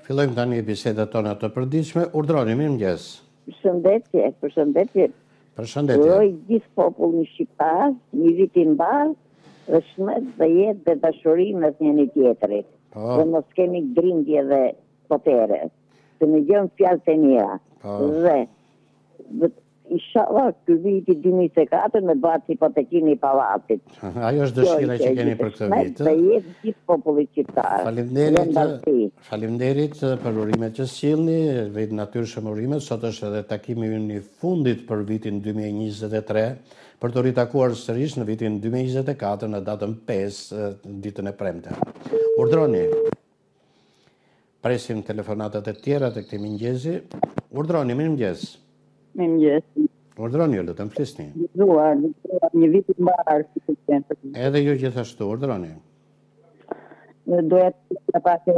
Fillojmë tani bisedat tona të përditshme. Urdhroni, mirëmëngjes. Përshëndetje, përshëndetje. Përshëndetje. Uroj gjithë popullin shqiptar, një vit i mbar, dhe shmet dhe jetë dhe dashuri mes njëri tjetrit. Po. Dhe mos kemi grindje dhe potere. Të në gjënë fjalët e mira. Po. Dhe inshallah ky viti 2024 me bëhet hipotekin i pallatit. Ajo është dëshira që keni për këtë vit. Dhe jetë gjithë populli shqiptar. Faleminderit për urimet që sjellni, vit natyrshëm urimet. Sot është edhe takimi ynë i fundit për vitin 2023, për të ritakuar sërish në vitin 2024 në datën 5, ditën e premte. Urdhroni. Presim telefonatat e tjera të këtij mëngjesi. Urdhroni, mirëmëngjes. Mirëmëngjes. Urdhroni, lutem flisni. Një vit i mbar. Edhe ju gjithashtu, urdhroni. Doja të pasë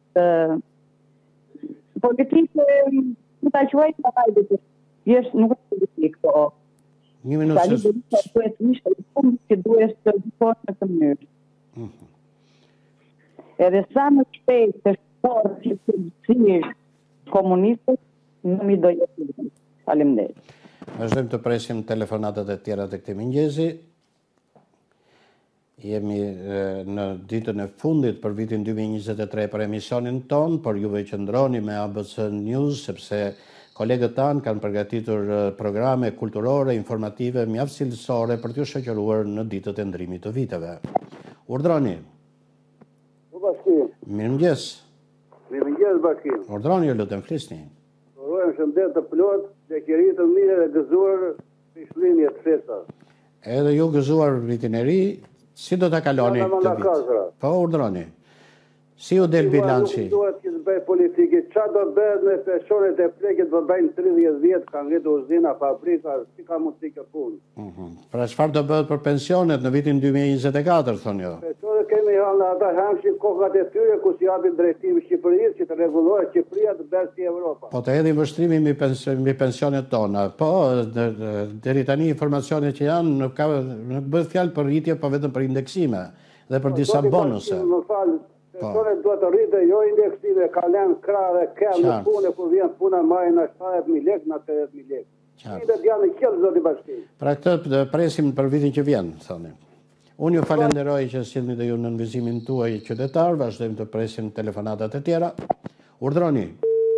politikë nuk ta quaj pa fajde. Nuk është politikë, po. Një minutë se që duhet të bëhet në këtë mënyrë. Edhe sa më shpejt të shporë që të cilë komunistët, në mi do jetë. Faleminderit. Vazhdojmë të presim telefonatat e tjera të këtij mëngjesi. Jemi në ditën e fundit për vitin 2023 për emisionin ton, por juve qëndroni me ABC News, sepse kolegët tanë kanë përgatitur programe kulturore, informative, mjaft cilësore për t'ju shoqëruar në ditët e ndrimit të viteve. Urdhroni. Mirëmëngjes. Mirëmëngjes, Bashkim. Urdhroni, lutem flisni. Urojmë shëndet të plot, qeverisë të mirë dhe gëzuar pishlinje të festa. Edhe ju gëzuar vitin e ri, si do ta kaloni këtë vit? Po, urdhroni. Si u del bilanci? Nuk duhet që të bëj politikë. Çfarë do bëhet me pensionet e plekit do bëjnë 30 vjet, kanë ngritur uzina, fabrika, si ka mundësi kjo punë? Pra çfarë do bëhet për pensionet në vitin 2024, thonë jo? Pensionet kemi ata hamshin kokat e tyre ku si japin drejtimi Shqipërisë që të rregullohet Shqipëria të bëhet si Evropa. Po të hedhin vështrimi mbi pensionet tona. Po, deri tani informacionet që janë nuk bëhet fjalë për rritje, po vetëm për indeksime dhe për disa bonuse. Pensionet duhet të rritë, jo indeksime, ka lënë krah dhe kell në punë, kur vjen puna marrin në 70.000 lekë, në 80.000 lekë. Indet janë në qellë, zoti Bashkim. Pra këtë presim për vitin që vjen, thoni. Unë ju falenderoj që sjellni dhe ju në nënvizimin tuaj qytetar, vazhdojmë të presim telefonatat e tjera. Urdhroni.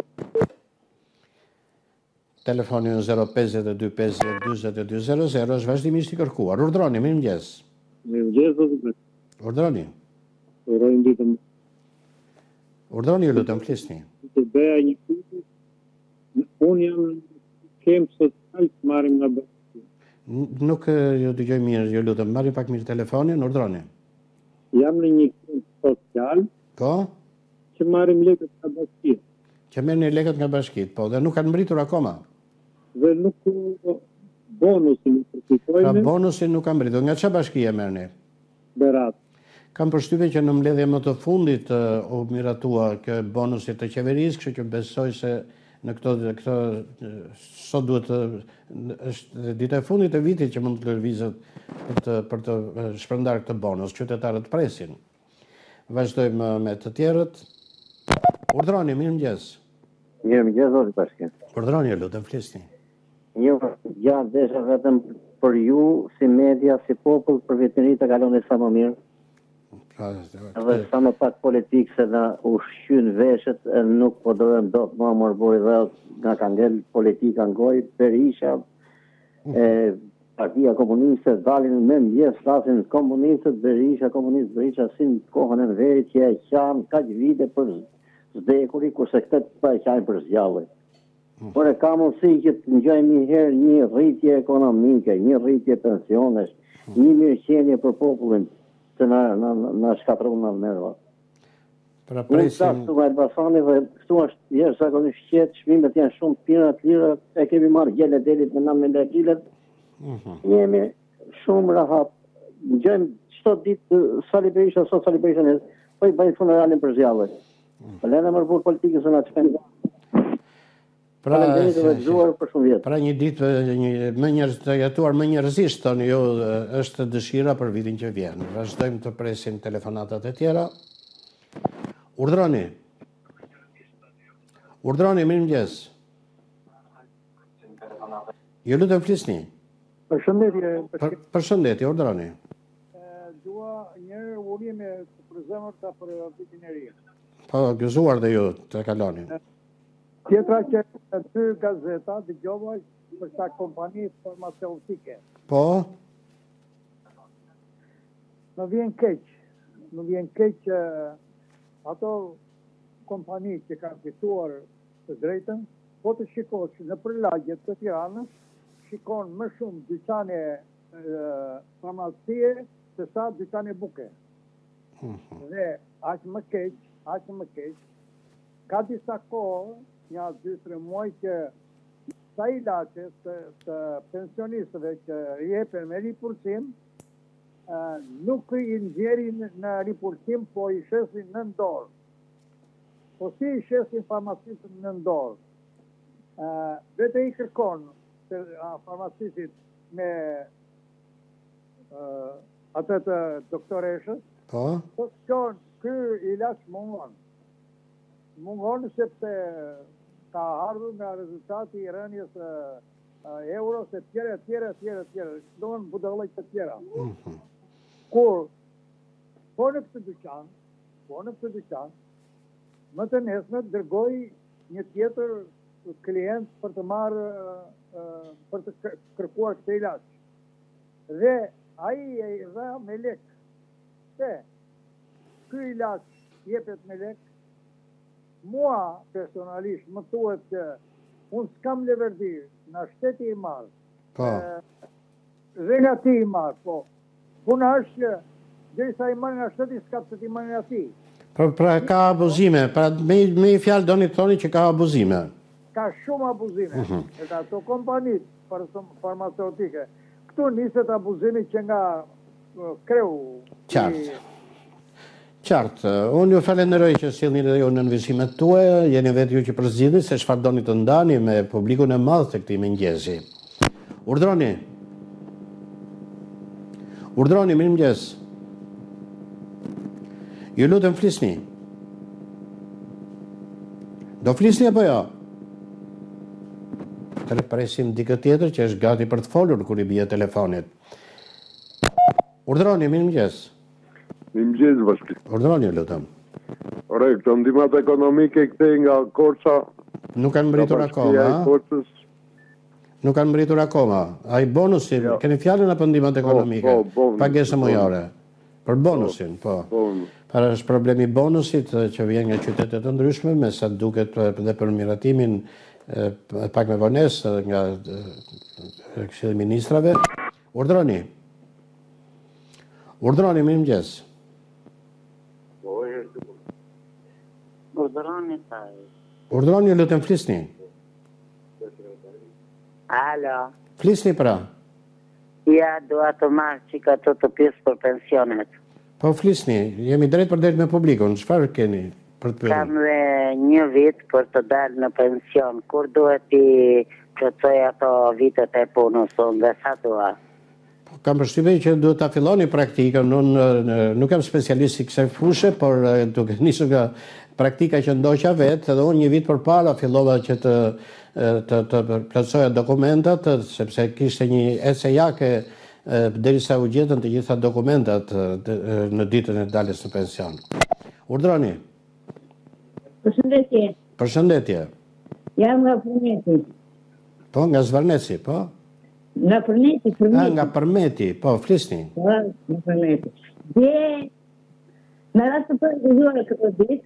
Telefoni 052 50 42 00 është vazhdimisht i kërkuar. Urdhroni, mirëmëngjes. Mirëmëngjes, zoti Bashkim. Urdhroni. Urojmë ditën. Urdhroni, ju lutem flisni. Të bëja një pyetje. Unë jam kemp social të marrim nga bashkia. Nuk ju dëgjoj mirë, ju lutem, marri pak mirë telefonin, urdhroni. Jam në një kemp social. Po? Që marrim lekët nga bashkia. Që merrni lekët nga bashkitë, po, dhe nuk kanë mbritur akoma. Dhe nuk bonusin nuk përfitojmë. Pra bonusin nuk kanë mbritur. Nga çfarë bashkie merrni? Berat. Kam përshtypjen që në mbledhje më të fundit u miratua kjo bonusi të qeverisë, kështu që besoj se në këto sot duhet është dita e fundit e vitit që mund të lëvizet për të shpërndar këtë bonus, qytetarët presin. Vazhdojmë me të tjerët. Urdhroni, mirëmëngjes. Mirëmëngjes, zoti Bashkim. Urdhroni, lutem flisni. Jo, gjatë desha vetëm për ju, si media, si popull, për vetëri të kaloni sa më mirë. Edhe sa më pak politikë se na ushqyn veshët, nuk po dohem dot më morboj dhe nga ka ngel politika ngoj, Berisha, Partia Komuniste, dalin me mëngjes, flasin komunistët, Berisha, si në kohën e verit që e qanë kaq vite për zdekuri, kurse këtë pa e qajnë për zjalli. Por e ka mundësi që të ngjojmë një herë një rritje ekonomike, një rritje pensionesh, një mirëqenie për popullin që na shkatërron në nerva. Pra presim. Unë të Elbasani dhe këtu është jashtëzakonisht qetë, çmimet janë shumë të mira të lira, e kemi marrë gjele delit me 9 kilet. Jemi shumë rahat. Ngjojmë çdo ditë Sali Berisha, sot Sali Berisha, po i bëjnë funeralin për zjallet. Po lëna më burr politikën se na çmen. Pra një ditë të jetuar më njerëzisht, thoni ju, është dëshira për vitin që vjen. Vazhdojmë të presim telefonatat e tjera. Urdhroni. Urdhroni, mirëmëngjes. Ju lutem flisni. Përshëndetje. Përshëndetje, urdhroni. Dua një urime të përzemërta për vitin e ri. Po, gëzuar dhe ju të kaloni. Tjetra që dy gazeta dëgjova për ta kompani farmaceutike. Po? Më vjen keq ato kompani që kanë fituar të drejtën, po të shikosh në përlagjet të Tiranës, shikon më shumë dyqane farmacie se sa dyqane buke. Dhe aq më keq, ka disa kohë, ja 2-3 muaj që sa ilaçe të pensionistëve që jepen me ripursim, nuk i nxjerrin në ripursim, po i shesin në dorë. Po si i shesin farmacistët në dorë? Vete i kërkon farmacistit me atë të doktoreshës, Po? po shkon ky ilaç mungon sepse ka ardhur nga rezultati i rënies euro se tjera. Dohen budallëq të tjera. Kur po në këtë dyqan, më të nesme dërgoj një tjetër klient për të marrë për të kërkuar këtë ilaç. Dhe ai e dha me lek. Se ky ilaç jepet me lek, mua personalisht më thuhet që unë s'kam leverdi nga shteti i madh. Po. Dhe nga ti i madh, po. Puna është që derisa i marrë nga shteti s'ka pse ti marrë nga ti. Pra ka abuzime, me i fjalë doni të thoni që ka abuzime. Ka shumë abuzime. Edhe ato kompanit farmaceutike. Këtu niset abuzimi që nga kreu. Qartë. Unë ju falenderoj që sjellni dhe ju në nënvizimet tuaja, jeni vetë ju që përzgjidhni se çfarë doni të ndani me publikun e madh të këtij mëngjesi. Urdhroni, mirëmëngjes. Ju lutem flisni. Do flisni apo jo? Të presim dikë tjetër që është gati për të folur kur i bie telefonit. Urdhroni, mirëmëngjes. Mirëmëngjes, Vaskë. Urdhroni, lutem. Ore, këto ndihmat ekonomike këtej nga Korça nuk kanë mbritur akoma, a? Nuk kanë mbritur akoma. Ai bonusi, keni fjalën apo ndihmat ekonomike? Pagesë mujore. Për bonusin, po. Para është problemi bonusit që vjen nga qytetet të ndryshme, me sa duket dhe për miratimin pak me vonesë nga Këshilli i Ministrave. Urdhroni, mirëmëngjes. Urdhroni, lutem flisni. Alo. Flisni pra. Ja, dua të marrë që ka të pjesë për pensionet. Po flisni, jemi drejt për drejt me publikun, çfarë keni për të pyetur? Kam dhe 1 vit për të dalë në pension. Kur duhet i plotësoj ato vitet e punës unë dhe sa dua? Kam përshtypjen që duhet ta filloni praktikën. Unë nuk jam specialist i kësaj fushe, por duke nisur nga praktika që ndoqa vetë, edhe unë 1 vit përpara fillova që të plotësoja dokumentat, sepse kishte një SEA-ke derisa u gjetën të gjitha dokumentat në ditën e daljes në pension. Urdhroni. Përshëndetje. Përshëndetje. Jam nga Përmeti. Po, nga Zvarneci, po? Nga Përmeti. Nga Përmeti, po, flisni. Po, nga Përmeti. Dhe, në rast të përgëzuar këtë ditë,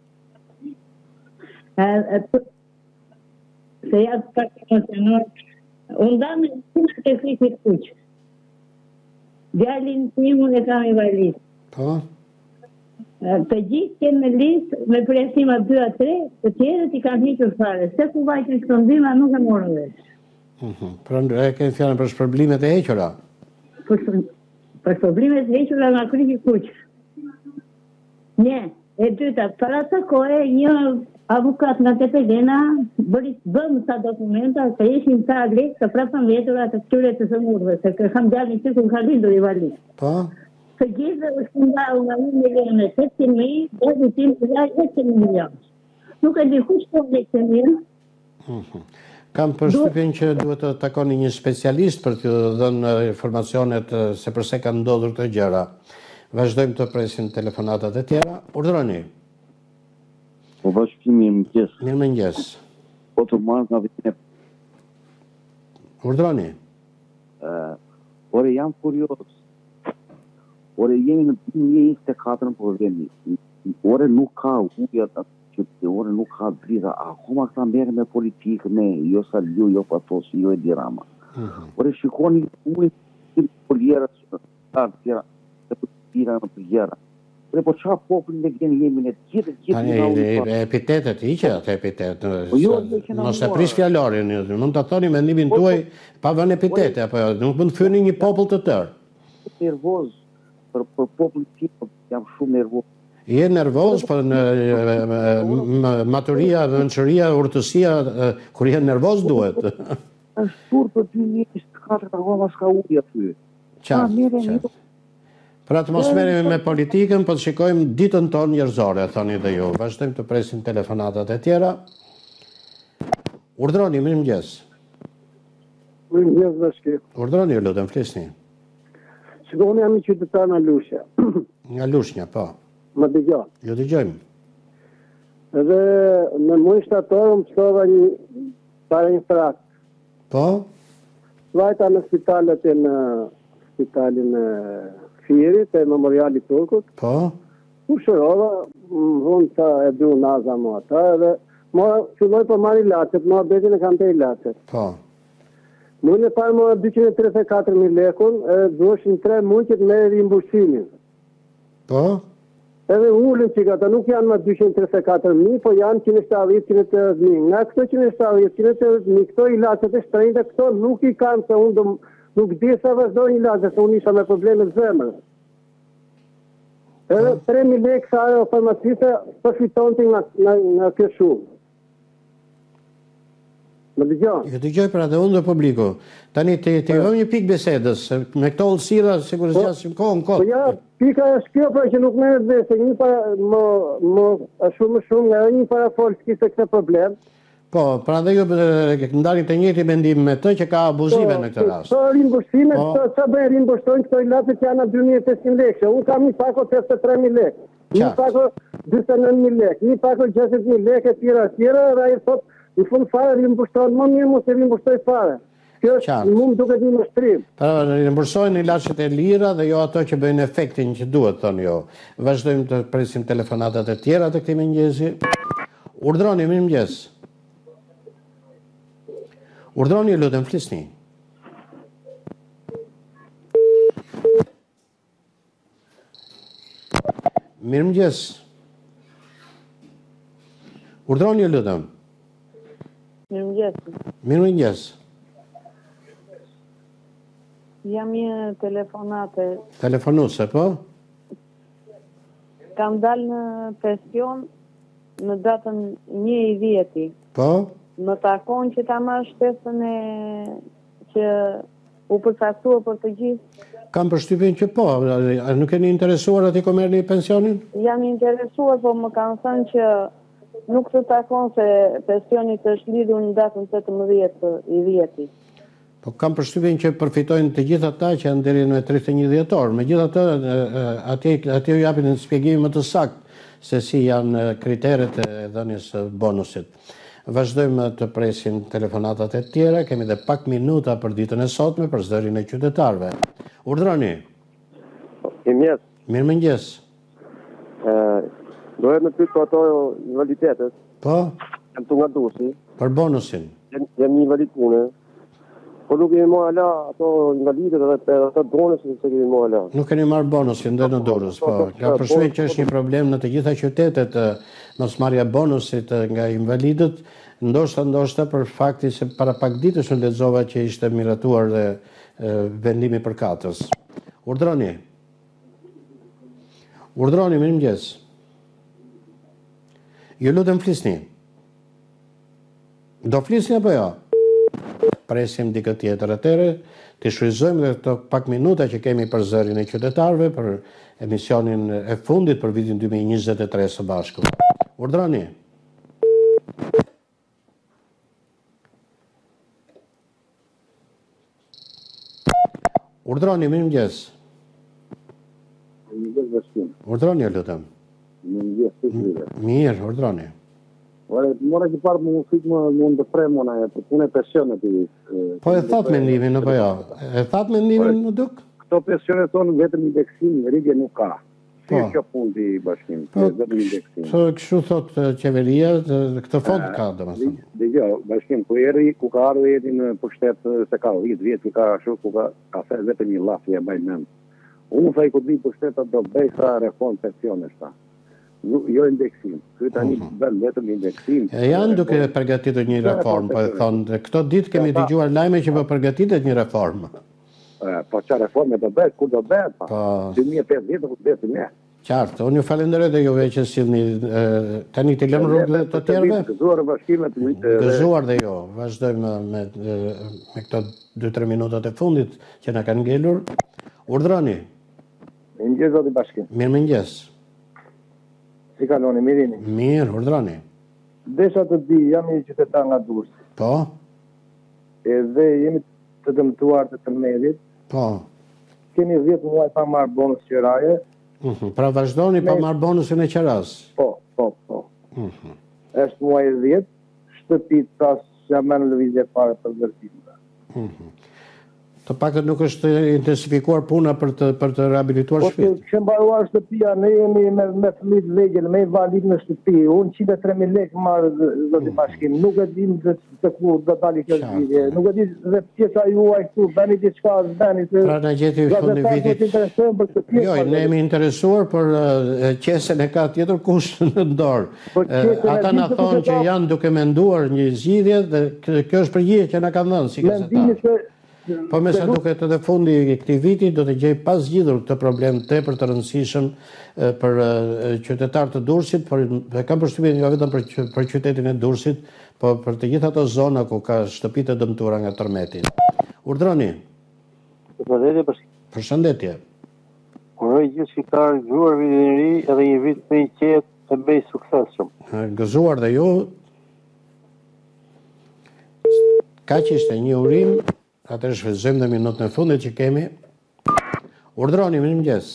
se ja të pak emocionor, unë dame në të frikit kuqë. Djalin timu e kam i valisë. Po? Të gjithë kemë në listë me presima 2-3, të tjerët i kam hiqur fare. Se ku vajtë në shkëndima nuk e morën vesh. Pra e keni fjallën për shpërblimet e hequra? Për shpërblimet e hequra nga frikit kuqë. Një, e dyta, para të kohë një avukat nga Tepelena bëm sa dokumenta se ishin sa lekë të prapën vetura të këtyre të sëmurve, se kam djalin që ku ka lindur i valisë. Po? Të gjithë është ndau nga 1.800.000, dhe vitim të 100 milion. Nuk e di kush po vlek të mirë. Kam përshtypjen që duhet të takoni një specialist për të dhënë informacionet se përse kanë ndodhur këto gjëra. Vazhdojmë të presim telefonatat e tjera. Urdhroni. Po bashkimi mëngjes. Mirëmëngjes. Po të marrë nga vitin e... Urdhroni. Ore jam kurios. Ore jemi në 2024 po vemi. Ore nuk ka ujat atë që ore nuk ka driza. Akoma këta merre me politikë me jo Salju, jo Patosi, jo Edi Rama. Ore shikoni ujë poliera të tjera të tira në përgjera. Ore po qa popullin me gjenë jemi në gjithë epitetet i që atë epitet. Mos e prish fjalorin. Mund të thoni mendimin tuaj pa vënë epitete, apo nuk mund të fyeni një popull të tërë. Nervoz për popullin tim, jam shumë nervoz. Je nervoz për maturia, nënçëria, urtësia, kur je nervoz duhet. Është tur për 2024 akoma s'ka ujë aty. Qartë. Për atë mos merremi me politikën, po të shikojmë ditën tonë njerëzore, thoni dhe ju. Vazhdojmë të presim telefonatat e tjera. Urdhroni, mirëmëngjes. Mirëmëngjes bashkë. Urdhroni, lutem, flisni. Shikoni jam i qytetar nga Lushnja. Nga Lushnja, po. Më dëgjon. Ju dëgjojmë. Edhe në muaj shtator më çova një para një frak. Po? Vajta në spitalet e në spitalin e Firit, e Memorialit Turkut. Po? U shërova, unë sa e du naza më ata, edhe filloj për marrë ilaçet, më betin e kam të ilaçet. Po? Muajin e parë më 234.000 lekun, e duheshin 3 muaj që të merr rimbursimin. Po? Edhe ullën që ata nuk janë më 234.000, po janë 170.000. Nga këto 170.000, këto ilaçet e shtrenjta, këto nuk i kanë, se unë nuk di sa vazhdojnë ilaçet, se unë isha me probleme zemrës. Edhe 3.000 lekë sa ajo farmaciste përfitonte nga kjo shumë. Më dëgjon? Ju dëgjoj për atë unë dhe publiku. Tani të vëmë një pikë bisedës, me këto ullësira, sigurisht jasim kohë. Po ja, pika është kjo, pra që nuk merret vesh, se një para më shumë nga një para folë s'kishte këtë problem. Po, pra dhe ju ndalin të njëjtin mendim me të që ka abuzive në këtë rast. Po, rimbursime, sa bëjnë rimbursojnë këto ilaçe që janë 2.500 lekë. Unë kam një pako 83.000 lekë, një pako 49.000 lekë, një pako 60.000 lekë, e tjera, dhe ai thotë, në fund fare rimbursohen më mirë, mos e rimbursoj fare. Kjo është më duket një mashtrim. Pra, rimbursojnë ilaçet e lira dhe jo ato që bëjnë efektin që duhet, thonë jo. Vazhdojmë të presim telefonatat e tjera të këtij mëngjesi. Urdhroni, mirëmëngjes. Urdhroni, lutem, flisni. Mirëmëngjes. Urdhroni, lutem. Mirëmëngjes. Mirëmëngjes. Jam një telefonate. Telefonuse, po? Kam dalë në pension në datën 1/10. Po? Më takon që ta marrë shtesën që u përcaktua për të gjithë. Kam përshtypjen që po, nuk jeni interesuar aty ku merrni pensionin? Jam interesuar, po më kanë thënë që nuk të takon se pensioni është lidhur në datën 18/10. Po kam përshtypjen që përfitojnë të gjithë ata që janë deri në 31 dhjetor. Megjithatë, atje ju japin një shpjegim më të saktë se si janë kriteret e dhënies së bonusit. Vazhdojmë të presim telefonatat e tjera, kemi dhe pak minuta për ditën e sotme për zërin e qytetarëve. Urdhroni. Mirëmëngjes. Mirëmëngjes. Dohet me pyet për ato invaliditetet. Po? Jam tu nga Durrësi. Për bonusin. Jam një invalid pune. Po nuk kemi marrë ala ato invalidet edhe ato bonusin se kemi marrë ala. Nuk keni marrë bonusin dhe në Durrës, po. Ka përshtypjen që është një problem në të gjitha qytetet mosmarrja bonusit nga invalidët, ndoshta për fakti se para pak ditësh në lexova që ishte miratuar dhe vendimi përkatës. Urdhroni. Urdhroni, mirëmëngjes. Ju lutem flisni. Do flisni apo jo? Presim dikë tjetër atëre, të shfrytëzojmë dhe këto pak minuta që kemi për zërin e qytetarëve, për emisionin e fundit për vitin 2023 së bashku. Urdhroni. Urdhroni, mirëmëngjes. Mirëmëngjes Bashkim. Urdhroni, lutem. Mirëmëngjes, si jeni? Mirë, urdhroni. Ore, mora që parë më fik më mund të premona e për punë pensionet i. Po e thatë mendimin apo jo? E thatë mendimin më duk? Këto pensionet tonë vetëm indeksim, rritje nuk ka. Si kjo punë i Bashkim, vetëm indeksim. Po kështu thot qeveria, këtë fond ka domethënë. Dgjoj, Bashkim, ku eri, ku ka ardhur jeti në pushtet se ka 10 vjet, ku ka ashtu, ku ka thënë vetëm një llafje mbaj mend. Unë thaj ku di pushtetat do bëj sa reform pensionesh ta. Jo indeksim. Ky tani bën vetëm indeksim. Janë duke përgatitur një reformë, po e thonë, këto ditë kemi dëgjuar lajme që po përgatitet një reformë. Po çfarë reforme do bëhet, kur do bëhet? 2015 do bëhet ne. Qartë, unë ju falenderoj dhe juve që sillni tani të lëmë rrugëve të tjerëve. Gëzuar bashkimet. Gëzuar dhe jo. Vazhdojmë me këto 2-3 minutat e fundit që na kanë ngelur. Urdhroni. Mirëmëngjes zoti Bashkim. Mirëmëngjes. Si kaloni, mirini? Mirë, urdhroni. Desha të di, jam një qytetar nga Durrësi. Po? Edhe jemi të dëmtuar të tërmedit. Po. Kemi 10 muaj pa marrë bonus qiraje. Pra vazhdoni pa marrë bonusin e qiras? Po. Është muaj 10, shtëpit tas që jam në lëvizje pare për vërtimve. Të pakët nuk është intensifikuar puna për të rehabilituar shtëpi. Po që mbaruar shtëpia, ne jemi me fëmijët vegjël, me invalid në shtëpi. Unë 103.000 lekë marrë zoti Bashkim. Nuk e dim të ku do dali kjo zgjidhje. Nuk e di dhe pjesa juaj këtu, bëni diçka, bëni të. Pra na gjeti fundi vitit. Jo, ne jemi interesuar, por qesen e ka tjetër kush në dorë. Ata na thonë që janë duke menduar një zgjidhje dhe kjo është përgjigje që na kanë dhënë si gazetar. Po me sa duket edhe fundi i këtij viti do të gjej pas zgjidhur këtë problem tepër të rëndësishëm për qytetarët të Durrësit, por e kam përshtypjen jo vetëm për qytetin e Durrësit, po për të gjithë ato zona ku ka shtëpitë të dëmtuara nga tërmeti. Urdhroni. Përshëndetje Bashkim. Përshëndetje. Uroj gjithë shqiptarët gëzuar vitin e ri edhe një vit më i qetë të bëj suksesshëm. Gëzuar dhe ju. Kaq ishte një urim. Atër shfrytëzojmë dhe minutën e fundit që kemi. Urdhroni, mirëmëngjes.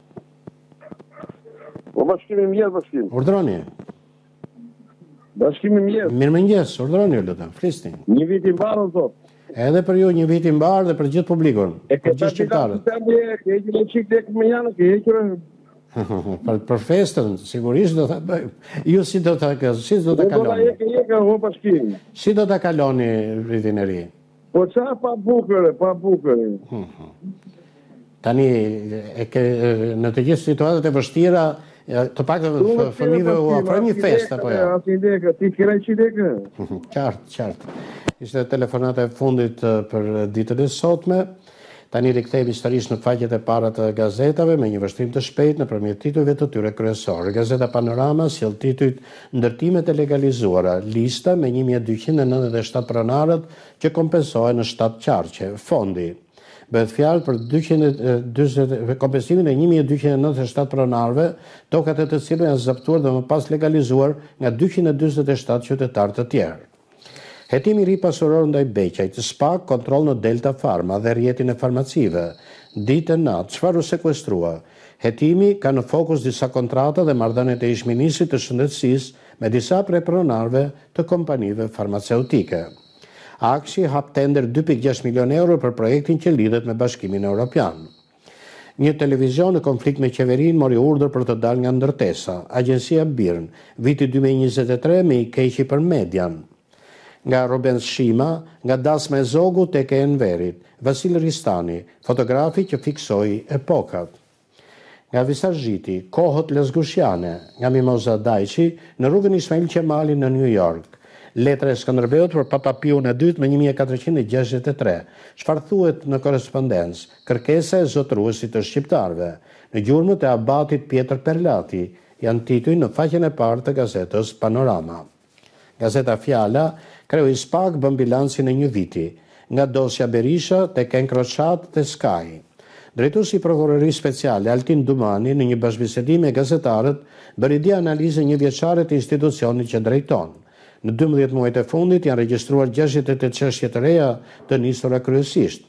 Po Bashkimi mirë, Bashkim. Urdhroni. Bashkimi mirë. Mirëmëngjes, urdhroni lutem, flisni. Një vit i mbarë zot. Edhe për ju një vit i mbarë dhe për gjithë publikun. Për gjithë shqiptarët. Ke hequr një çik tek më janë, ke hequr. Për festën, sigurisht do ta bëjmë. Ju si do ta kaloni? Si do ta kaloni vitin e ri? Po qa pa bukëre. Tani, në të gjithë situatet e vështira, të pak fëmijëve u ofrojmë një festë, apo jo? Ti kira që dekë? Qartë. Ishte telefonata e fundit për ditën e sotme. Tani rikthehemi sërish në faqet e para të gazetave me një vështrim të shpejt nëpërmjet titujve të tyre kryesorë. Gazeta Panorama sjell titujt Ndërtimet e legalizuara, lista me 1297 pronarët që kompensohen në 7 qarqe. Fondi. Bëhet fjalë për kompensimin e 1297 pronarëve, tokat e të cilëve janë zbatuar dhe më pas legalizuar nga 247 qytetarë të tjerë. Hetimi i ri pasuror ndaj Beqajt, SPAK, kontroll në Delta Pharma dhe rrjetin e farmacive. Ditë e natë, çfarë u sekuestrua? Hetimi ka në fokus disa kontrata dhe marrëdhëniet e ish-ministrit të shëndetësisë me disa prej pronarëve të kompanive farmaceutike. Akshi hap tender 2.6 milion euro për projektin që lidhet me Bashkimin Evropian. Një televizion në konflikt me qeverinë mori urdhër për të dalë nga ndërtesa. Agjencia BIRN, viti 2023 me i keqi për median. Nga Roben Shima, nga Dasma e Zogu tek e Enverit, Vasil Ristani, fotografi që fiksoi epokat. Nga Visargjiti, kohët lezgushiane, nga Mimoza Dajqi, në rrugën Ismail Qemali në New York. Letra e Skënderbeut për Papa Piun e dytë me 1463. Çfarë thuhet në korrespondencë? Kërkesa e zotëruesit të shqiptarëve. Në gjurmët e abatit Pjetër Perlati, janë tituj në faqen e parë të gazetës Panorama. Gazeta Fjala, kreu i SPAK bën bilancin e një viti, nga dosja Berisha tek Encrochat te Sky. Drejtuesi i prokurorisë speciale Altin Dumani në një bashkëbisedim me gazetarët bëri di analizë një vjeçare të institucionit që drejton. Në 12 muajt e fundit janë regjistruar 68 çështje të reja të nisura kryesisht.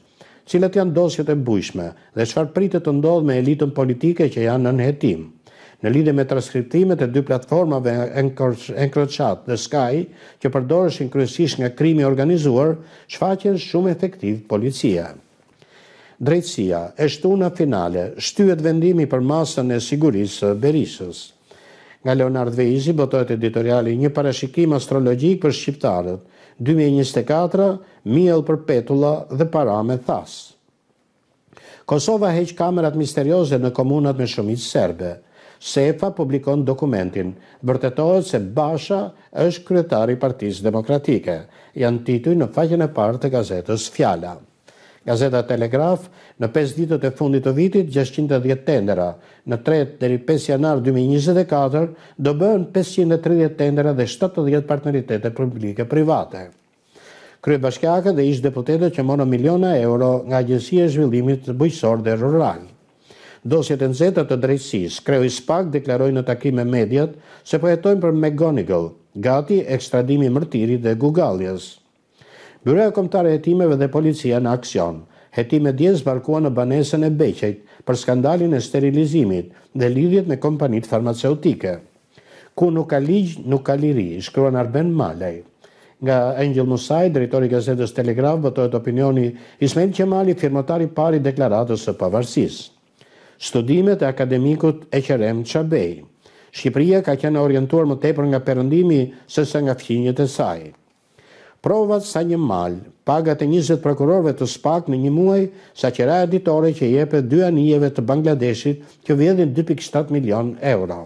cilat janë dosjet e bujshme dhe çfarë pritet të ndodhë me elitën politike që janë në nënhetim. Në lidhje me transkriptimet e 2 platformave Encrochat dhe Sky, që përdoreshin kryesisht nga krimi organizuar, shfaqen shumë efektiv policia. Drejtësia, e shtuna finale, shtyhet vendimi për masën e sigurisë Berishës. Nga Leonard Veizi botohet editoriali Një parashikim astrologjik për shqiptarët, 2024, miell për petulla dhe para me thas. Kosova heq kamerat misterioze në komunat me shumicë serbe. SEFA publikon dokumentin. Vërtetohet se Basha është kryetari i Partisë Demokratike. Janë tituj në faqen e parë të gazetës Fjala. Gazeta Telegraf, në 5 ditët e fundit të vitit, 610 tendera. Në 3 deri 5 janar 2024 do bëhen 530 tendera dhe 70 partneritete publike-private. Kryebashkiakët dhe ish deputetët që morën miliona euro nga Agjencia e Zhvillimit Bujqësor dhe Rural. Dosjet e nxehta të drejtësisë, kreu i SPAK deklaroi në takim me mediat se po hetojnë për McGonigal, gati ekstradimi mërtirit dhe Gugalljes. Byroja Kombëtare e Hetimeve dhe policia në aksion. Hetime dje zbarkuan në banesën e Beqejt për skandalin e sterilizimit dhe lidhjet me kompanitë farmaceutike. Ku nuk ka ligj, nuk ka liri, shkruan Arben Malaj. Nga Angel Musaj, drejtori i gazetës Telegraf, botohet opinioni Ismail Qemali, firmotari i parë i deklaratës së pavarësisë. Studimet e akademikut Eqerem Çabej. Shqipëria ka qenë orientuar më tepër nga perëndimi sesa nga fqinjet e saj. Provat sa një mal, pagat e 20 prokurorëve të SPAK në një muaj, sa qiraja ditore që jepet 2 anijeve të Bangladeshit që vjedhin 2.7 milion euro.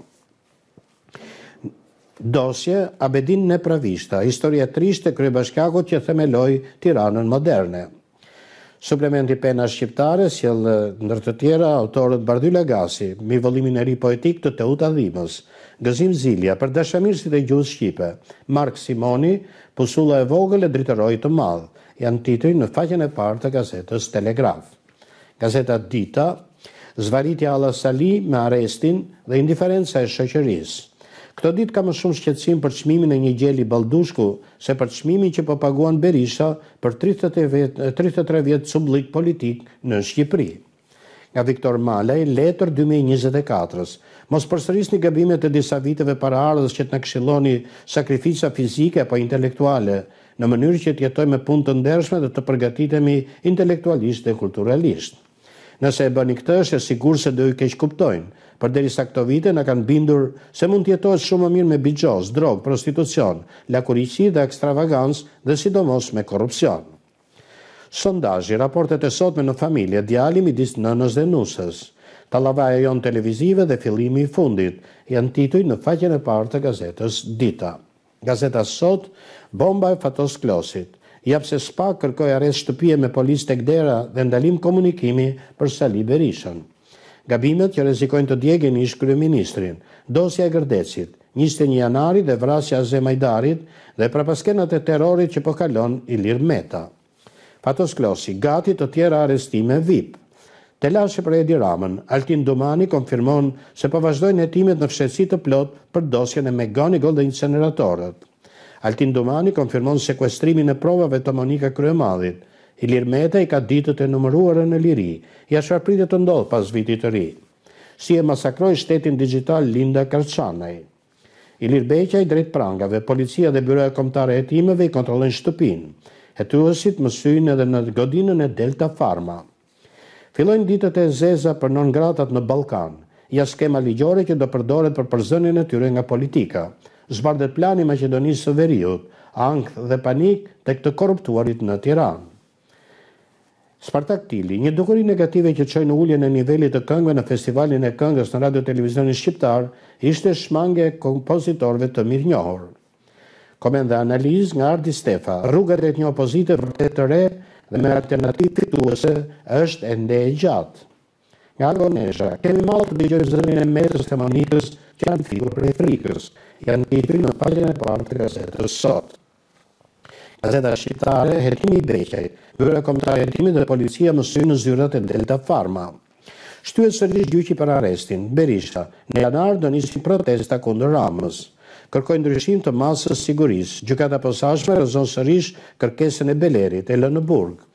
Dosje Abedin Nepravishta, historia trishtë e kryebashkiakut që themeloi Tiranën moderne. Suplementi Pena Shqiptare sjell ndër të tjera autorët Bardy Lagasi, mbi vëllimin e ri poetik të Teuta Dhimës, Gëzim Zilja për dashamirësit e gjuhës shqipe, Mark Simoni, Pusulla e vogël e dritëroi të madh, janë tituj në faqen e parë të gazetës Telegraf. Gazeta Dita, zvaritja Alla Sali me arrestin dhe indiferenca e shoqërisë. Këto ditë ka më shumë shqetësim për çmimin e një gjeli Baldushku se për çmimin që po paguan Berisha për 33 vjet sublik politik në Shqipëri. Nga Viktor Malaj, letër 2024-s. Mos përsërisni gabimet e disa viteve paraardhës që të na këshilloni sakrifica fizike apo intelektuale, në mënyrë që të jetojmë me punë të ndershme dhe të përgatitemi intelektualisht dhe kulturalisht. Nëse e bëni këtë, është e sigurt se do ju keq kuptojnë, përderisa këto vite na kanë bindur se mund të jetohet shumë më mirë me bixhoz, drogë, prostitucion, lakuriqi dhe ekstravagancë dhe sidomos me korrupsion. Sondazhi, raportet e sotme në familje, djali midis nënës dhe nusës, tallavaja jon televizive dhe fillimi i fundit, janë tituj në faqen e parë të gazetës Dita. Gazeta Sot, bomba e Fatos Klosit. Jap se SPAK kërkoi arrest shtëpie me policë tek dera dhe ndalim komunikimi për Sali Berishën. Gabimet që rrezikojnë të djegin ish kryeministrin, dosja e Gërdecit, 21 janari dhe vrasja e Zemajdarit dhe prapaskenat e terrorit që po kalon Ilir Meta. Fatos Klosi, gati të tjera arrestime VIP. Telashe për Edi Ramën, Altin Dumani konfirmon se po vazhdojnë hetimet në fshehtësi të plot për dosjen e McGonigal dhe inceneratorët. Altin Dumani konfirmon sekuestrimin e provave të Monika Kryemadhit. Ilir Meta i ka ditët e numëruara në liri, ja çfarë pritet të ndodh pas vitit të ri. Si e masakroi shtetin digjital Linda Karçanaj. Ilir Beqaj drejt prangave, policia dhe Byroja Kombëtare e Hetimeve i kontrollojnë shtëpinë. Hetuesit mësyjnë edhe në godinën e Delta Pharma. Fillojnë ditët e zeza për non gratat në Ballkan, ja skema ligjore që do përdoret për përzënjen e tyre nga politika. Zbardet plani Maqedonisë së Veriut, ankth dhe panik tek të korruptuarit në Tiranë. Spartak Tili, një dukuri negative që çoi në uljen e nivelit të këngëve në festivalin e këngës në radio televizionin shqiptar, ishte shmangja e kompozitorëve të mirënjohur. Koment dhe analizë nga Ardi Stefa, rruga drejt një opozite vërtet të re dhe me alternativë fituese është ende e gjatë. Nga Gonesha, kemi malë të dëgjojmë zërin e Metës të Monikës që janë figur për e frikës, janë titull në faqen e parë të gazetës Sot. Gazeta Shqiptare, hetimi i Beqaj, Byroja Kombëtare e Hetimit dhe policia mësojnë në zyrat e Delta Pharma. Shtyhet sërish gjyqi për arrestin. Berisha, në janar do nisin protesta kundër Ramës. Kërkojnë ndryshim të masës sigurisë. Gjykata posaçme rrezon sërish kërkesën e Belerit, e lënë në burg.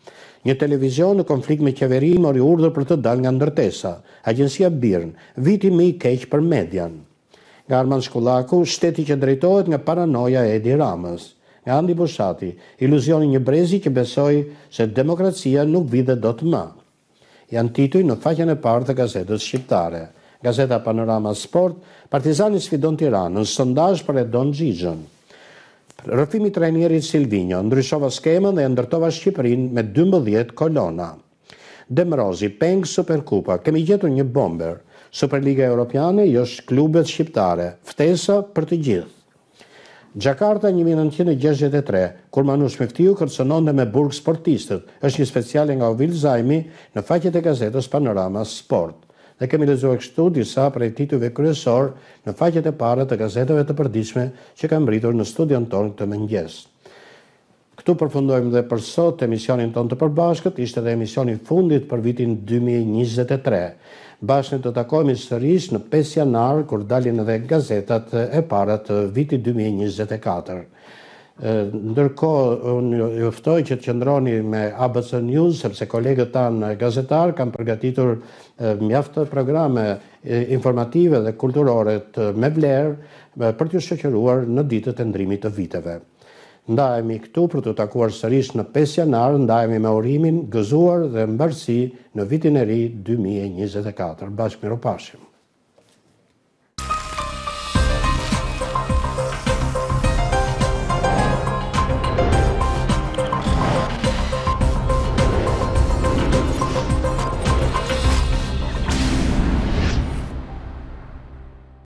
Një televizion në konflikt me qeveri mori urdhër për të dalë nga ndërtesa. Agjencia BIRN, viti më i keq për median. Nga Armand Shkullaku, shteti që drejtohet nga paranoja e Edi Ramës. Nga Andi Bushati, iluzioni një brezi që besoi se demokracia nuk vide do të më. Janë tituj në faqen e parë të gazetës shqiptare. Gazeta Panorama Sport, Partizani sfidon Tiranën, sondazh për Edon Xhixhën. Rrëfimi trajnerit Silvinjo, ndryshova skemën dhe ndërtova Shqipërinë me 12 kolona. Demrozi, peng Superkupa, kemi gjetur një bomber. Superliga Europiane, jo klubet shqiptare, ftesa për të gjithë. Gjakarta 1963, kur Manush Meftiu kërcënonte me burg sportistët, është një speciale nga Ovil Zajmi në faqet e gazetës Panorama Sport. Dhe kemi lexuar kështu disa prej titujve kryesor në faqet e para të gazetave të përditshme që kanë mbritur në studion tonë këtë mëngjes. Këtu përfundojmë dhe për sot emisionin tonë të përbashkët, ishte dhe emisioni fundit për vitin 2023. Bashkë të takojmë sërish në 5 janar, kur dalin edhe gazetat e para të vitit 2024. Ndërkohë, unë ju ftoj që të qëndroni me ABC News, sepse kolegët tanë gazetar kanë përgatitur mjaft programe informative dhe kulturore me vlerë për t'ju shoqëruar në ditët e ndrimit të viteve. Ndajemi këtu për të takuar sërish në 5 janar, ndajemi me urimin gëzuar dhe mbarësi në vitin e ri 2024. Bashkë miropafshim.